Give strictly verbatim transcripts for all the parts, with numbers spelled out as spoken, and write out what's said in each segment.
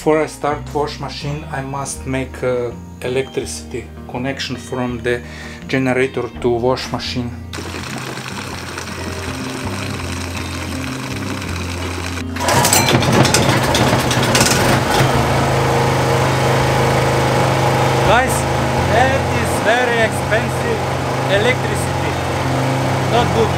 Before I start wash machine, I must make uh, electricity connection from the generator to wash machine. Guys, that is very expensive electricity. Not good.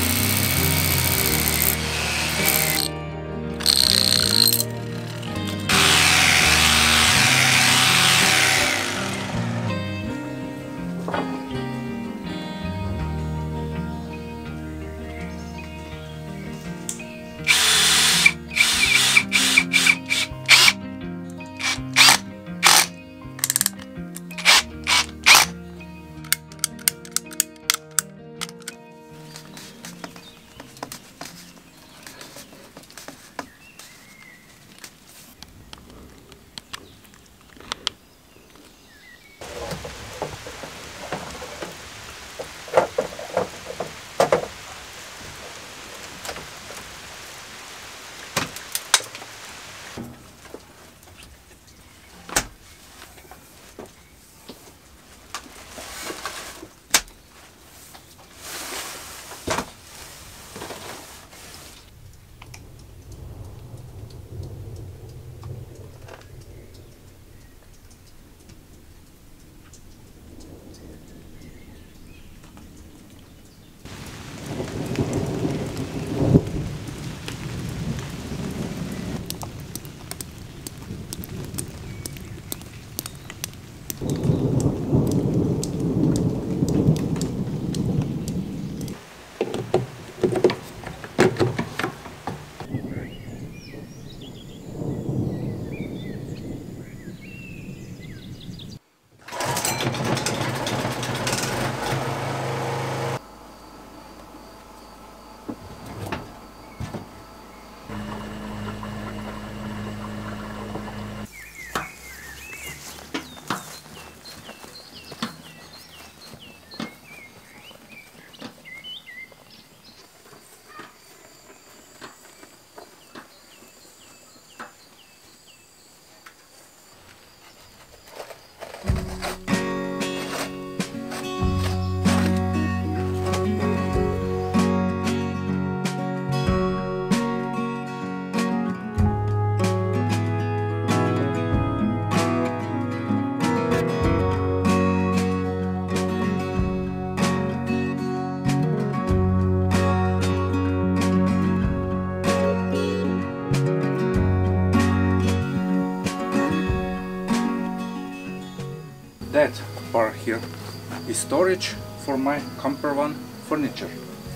That part here is storage for my camper van furniture.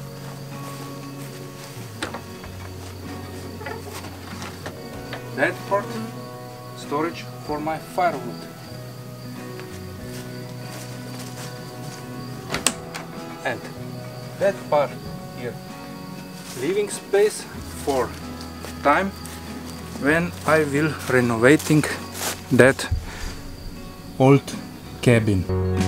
That part storage for my firewood. And that part here living space for time when I will renovating that old cabin.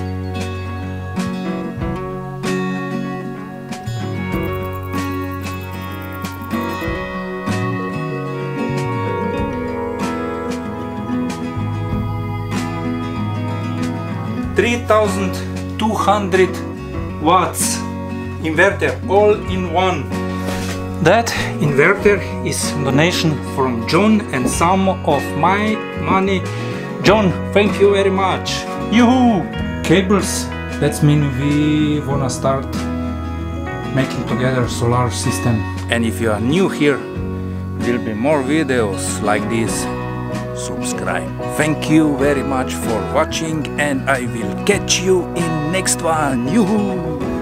three thousand two hundred watts inverter all in one. That inverter is donation from John and some of my money. John, thank you very much. Yoo-hoo! Cables, that means we wanna start making together solar system. And if you are new here, there will be more videos like this. Subscribe. Thank you very much for watching and I will catch you in next one. Yoo-hoo!